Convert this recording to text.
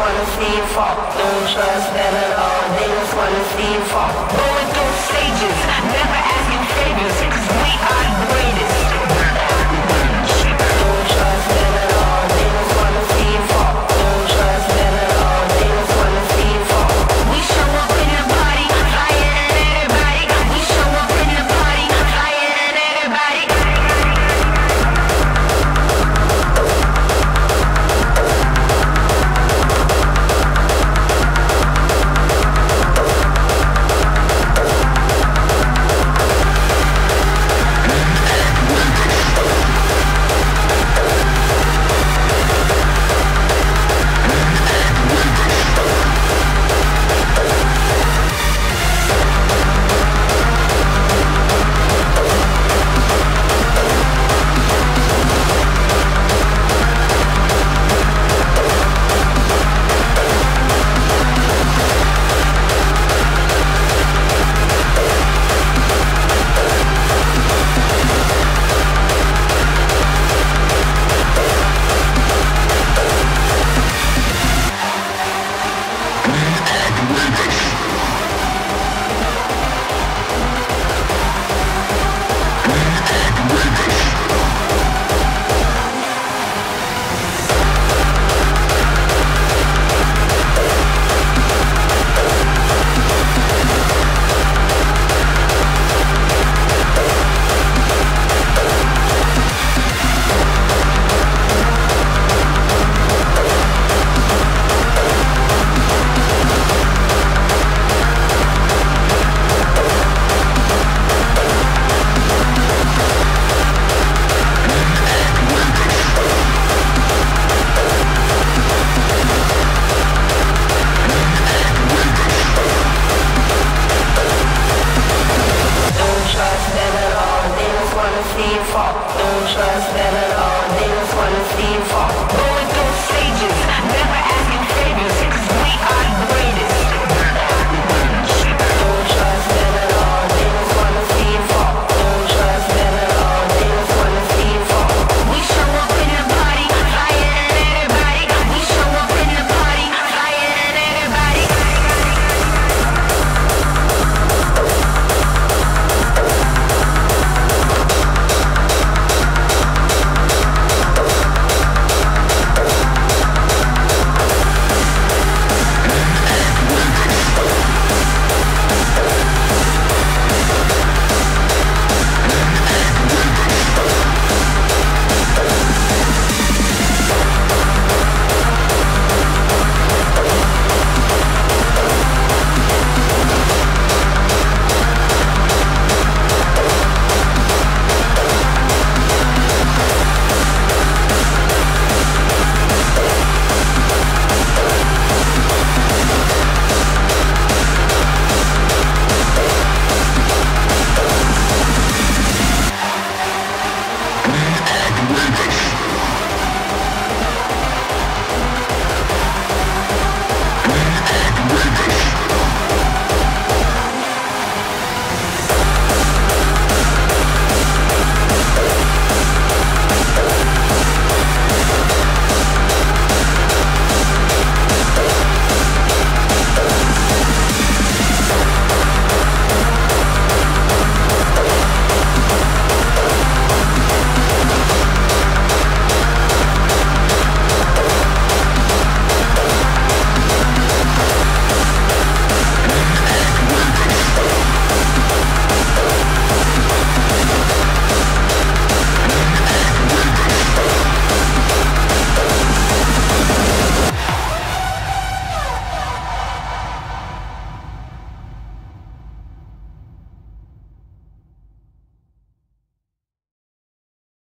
wanna see you fall. Don't trust them at all, they just wanna see you fall. Going through stages, never asking favors, 'cause we are the greatest. Don't trust them at all, they just wanna see you fall. Don't trust them at all, they just wanna see you fall. We show up in the party, higher than everybody. We show up in the party, higher than everybody. Don't trust them at all, they just wanna see you fall. Don't trust them at all.